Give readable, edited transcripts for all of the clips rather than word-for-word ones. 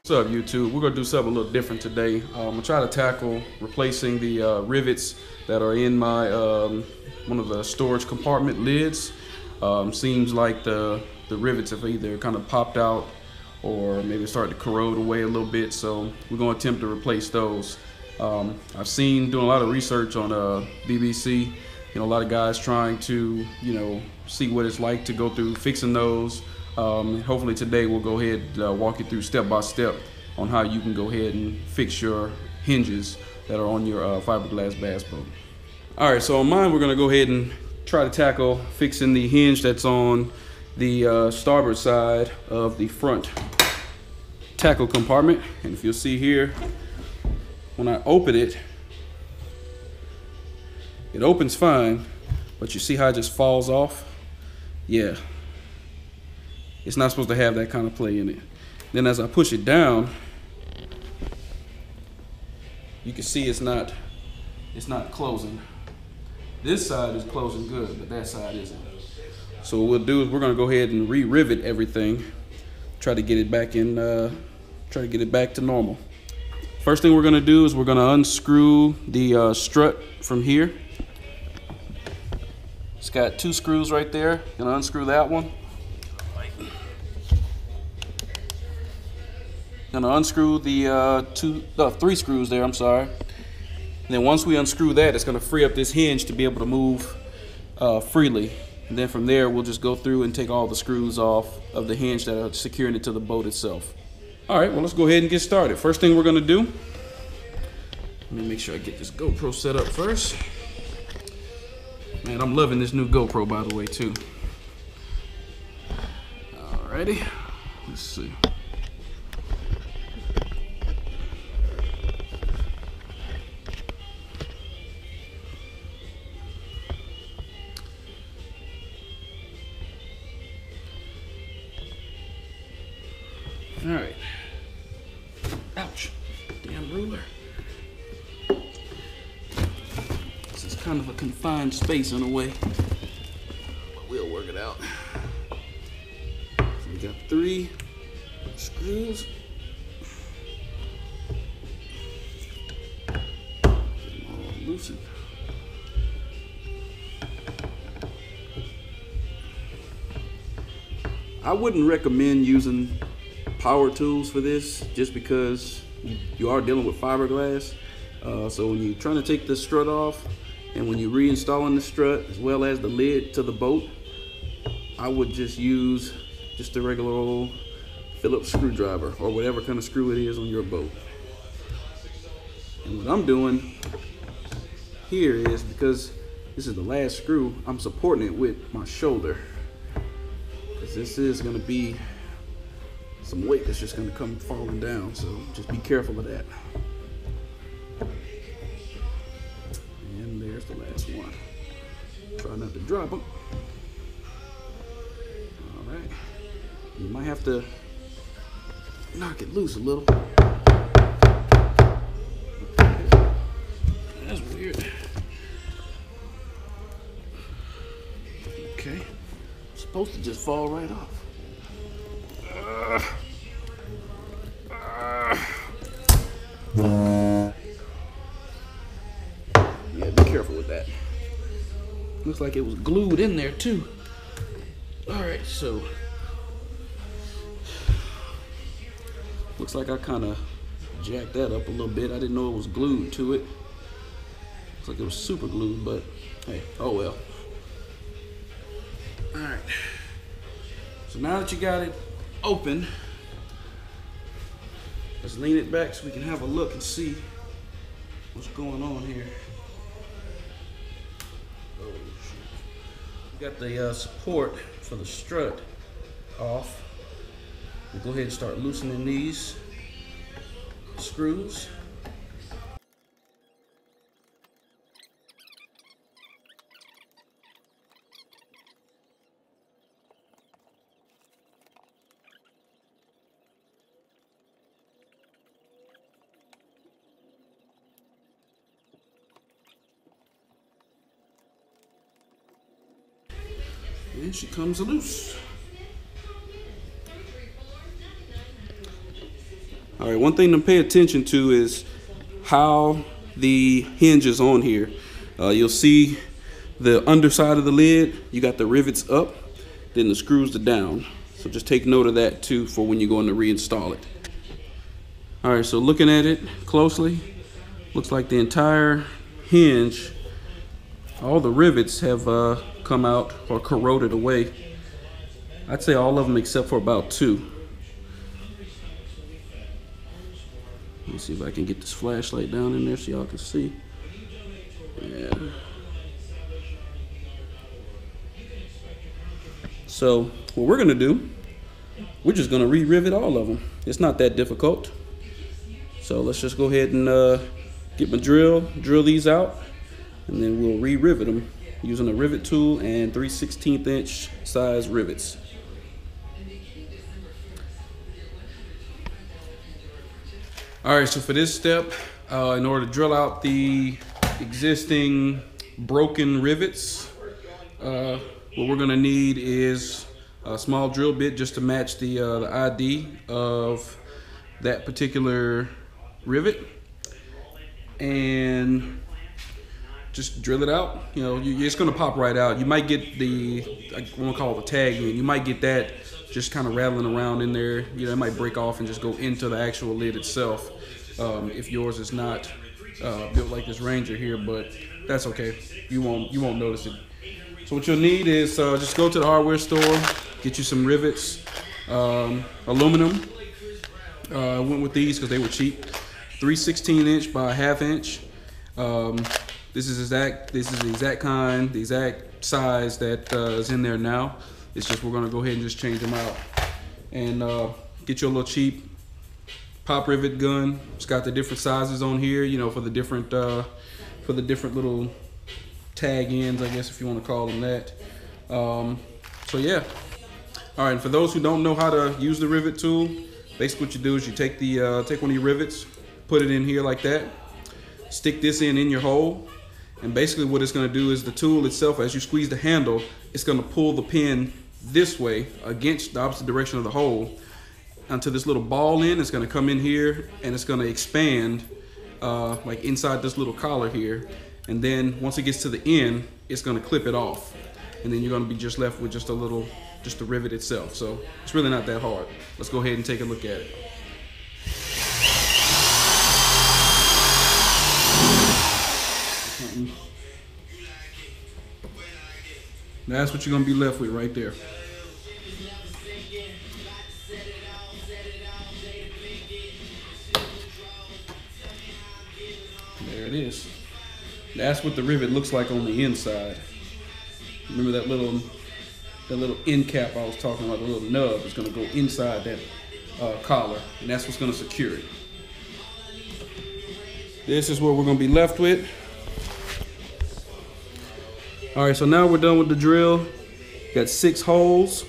What's up, YouTube? We're gonna do something a little different today. I'm gonna try to tackle replacing the rivets that are in my one of the storage compartment lids. Seems like the rivets have either kind of popped out or maybe started to corrode away a little bit. So we're gonna attempt to replace those. I've seen doing a lot of research on BBC. A lot of guys trying to see what it's like to go through fixing those. Hopefully today we'll go ahead and walk you through step by step on how you can go ahead and fix your hinges that are on your fiberglass bass boat. All right, so on mine we're gonna go ahead and try to tackle fixing the hinge that's on the starboard side of the front tackle compartment. And if you'll see here, when I open it, it opens fine, but you see how it just falls off? Yeah. It's not supposed to have that kind of play in it. Then as I push it down, you can see it's not closing. This side is closing good, but that side isn't. So what we'll do is we're gonna go ahead and re-rivet everything, try to get it back to normal. First thing we're gonna do is we're gonna unscrew the strut from here. It's got 2 screws right there. Gonna unscrew that one. Gonna unscrew the 3 screws there, I'm sorry. And then once we unscrew that, it's gonna free up this hinge to be able to move freely. And then from there, we'll just go through and take all the screws off of the hinge that are securing it to the boat itself. All right, well, let's go ahead and get started. First thing we're gonna do, let me make sure I get this GoPro set up first. Man, I'm loving this new GoPro, by the way, too. Alrighty, let's see. All right. Ouch. Damn ruler. This is kind of a confined space in a way, but we'll work it out. So we got 3 screws. Get them all loosened. I wouldn't recommend using power tools for this, just because you are dealing with fiberglass. So when you're trying to take the strut off and when you're reinstalling the strut as well as the lid to the boat, I would just use a regular old Phillips screwdriver or whatever kind of screw it is on your boat. And what I'm doing here is, because this is the last screw, I'm supporting it with my shoulder, because this is going to be some weight that's just going to come falling down, so just be careful of that. And there's the last one. Try not to drop them. All right. You might have to knock it loose a little. Okay. That's weird. Okay. It's supposed to just fall right off. Yeah, be careful with that. Looks like it was glued in there too. All right, so looks like I kind of jacked that up a little bit. I didn't know it was glued to it. Looks like it was super glued, but hey, oh well. All right. So now that you got it open, let's lean it back so we can have a look and see what's going on here. Oh, shoot. We got the support for the strut off. We'll go ahead and start loosening these screws. And she comes loose. All right, one thing to pay attention to is how the hinge is on here. You'll see the underside of the lid, you got the rivets up, then the screws are down. So just take note of that too for when you're going to reinstall it. All right, so looking at it closely, looks like the entire hinge, all the rivets have come out or corroded away. I'd say all of them except for about 2. Let me see if I can get this flashlight down in there so y'all can see. Yeah. So what we're gonna do, we're just gonna re-rivet all of them. It's not that difficult. So let's just go ahead and get my drill these out, and then we'll re-rivet them using a rivet tool and 3/16 inch size rivets. All right, so for this step, in order to drill out the existing broken rivets, what we're gonna need is a small drill bit just to match the ID of that particular rivet, and just drill it out. You know, it's gonna pop right out. You might get the, I want to call it the tag in. You might get that just kind of rattling around in there. You know, it might break off and just go into the actual lid itself. If yours is not built like this Ranger here, but that's okay. You won't notice it. So what you'll need is just go to the hardware store, get you some rivets, aluminum. I went with these because they were cheap. 3/16 inch by 1/2 inch. This is the exact kind, the exact size that is in there now. It's just we're gonna go ahead and just change them out, and get you a little cheap pop rivet gun. It's got the different sizes on here, you know, for the different little tag ends, I guess, if you want to call them that. So yeah. All right, and for those who don't know how to use the rivet tool, basically what you do is you take take one of your rivets, put it in here like that, stick this in your hole, and basically what it's going to do is the tool itself, as you squeeze the handle, it's going to pull the pin this way against the opposite direction of the hole until this little ball end is going to come in here, and it's going to expand like inside this little collar here, and then once it gets to the end, it's going to clip it off, and then you're going to be just left with just the rivet itself. So it's really not that hard. Let's go ahead and take a look at it. That's what you're going to be left with right there. There it is. That's what the rivet looks like on the inside. Remember that little end cap I was talking about, the little nub is going to go inside that collar, and that's what's going to secure it. This is what we're going to be left with. All right, so now we're done with the drill. Got 6 holes.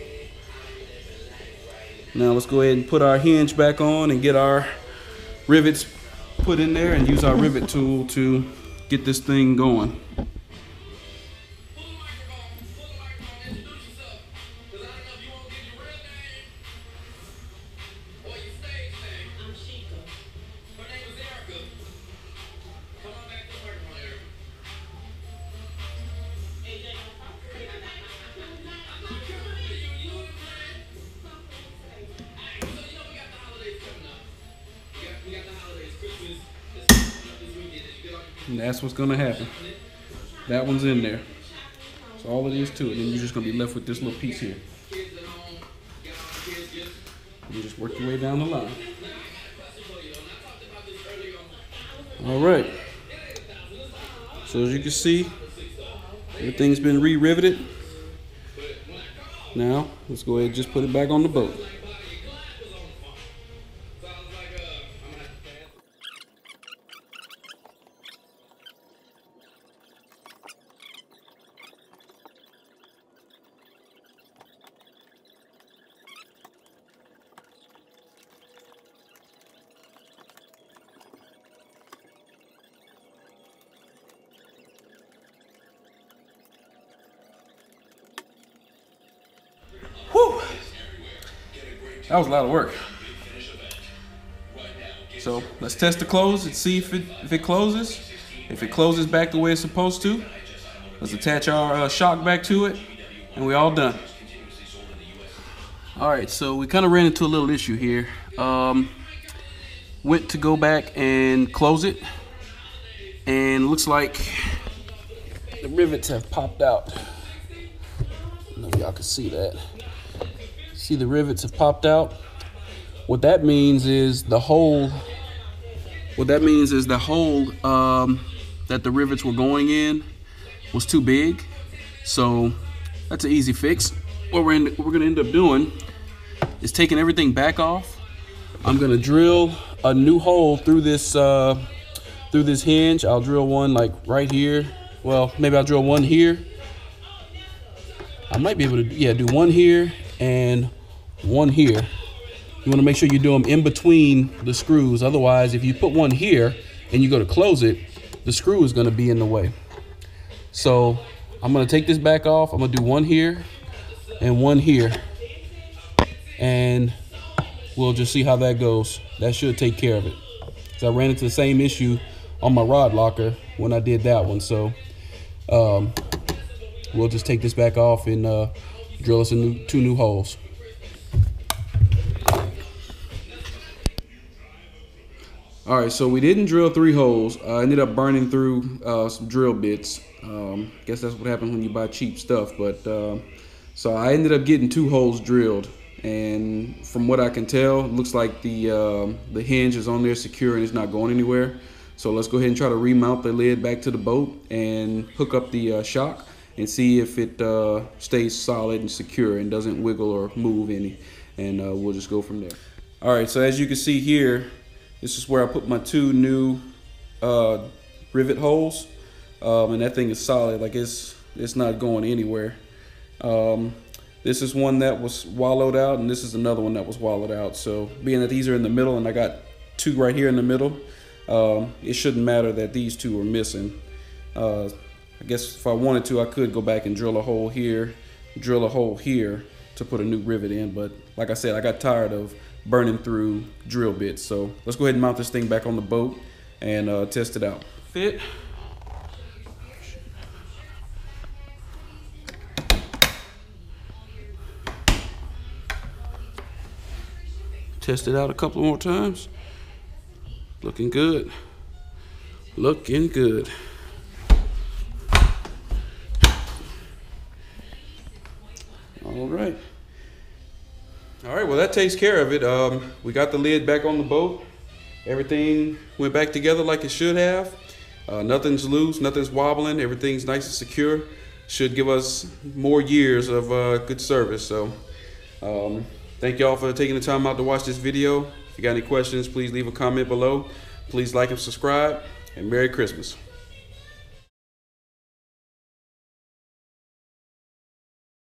Now let's go ahead and put our hinge back on and get our rivets put in there and use our rivet tool to get this thing going. And that's what's gonna happen. That one's in there. So all it is to it. And you're just gonna be left with this little piece here. You just work your way down the line. All right. So as you can see, everything's been re-riveted. Now, let's go ahead and just put it back on the boat. Whew. That was a lot of work. So let's test the close and see if it closes. If it closes back the way it's supposed to, let's attach our shock back to it, and we're all done. All right, so we kind of ran into a little issue here. Went to go back and close it, and looks like the rivets have popped out. I don't know if y'all can see that. See, the rivets have popped out. What that means is the hole. That the rivets were going in was too big. So that's an easy fix. What we're gonna end up doing is taking everything back off. I'm gonna drill a new hole through this hinge. I'll drill one like right here. Well, maybe I'll drill one here. I might be able to, yeah, do one here and one here. You want to make sure you do them in between the screws. Otherwise, if you put one here and you go to close it, the screw is going to be in the way. So I'm going to take this back off. I'm going to do one here and one here, and we'll just see how that goes. That should take care of it, because I ran into the same issue on my rod locker when I did that one. So we'll just take this back off and drill us two new holes. All right, so we didn't drill 3 holes. I ended up burning through some drill bits. Guess that's what happens when you buy cheap stuff. But so I ended up getting 2 holes drilled, and from what I can tell, it looks like the hinge is on there secure and it's not going anywhere. So let's go ahead and try to remount the lid back to the boat and hook up the shock and see if it stays solid and secure and doesn't wiggle or move any. And we'll just go from there. All right, so as you can see here, this is where I put my 2 new rivet holes, and that thing is solid. Like it's not going anywhere. This is one that was wallowed out, and this is another one that was wallowed out. So being that these are in the middle, and I got 2 right here in the middle, it shouldn't matter that these 2 are missing. I guess if I wanted to, I could go back and drill a hole here, drill a hole here to put a new rivet in. But like I said, I got tired of burning through drill bits. So let's go ahead and mount this thing back on the boat and test it out. Fit. Test it out a couple more times. Looking good. Looking good. All right. All right, well, that takes care of it. We got the lid back on the boat. Everything went back together like it should have. Nothing's loose, nothing's wobbling. Everything's nice and secure. Should give us more years of good service. So thank y'all for taking the time out to watch this video. If you got any questions, please leave a comment below. Please like and subscribe, and Merry Christmas.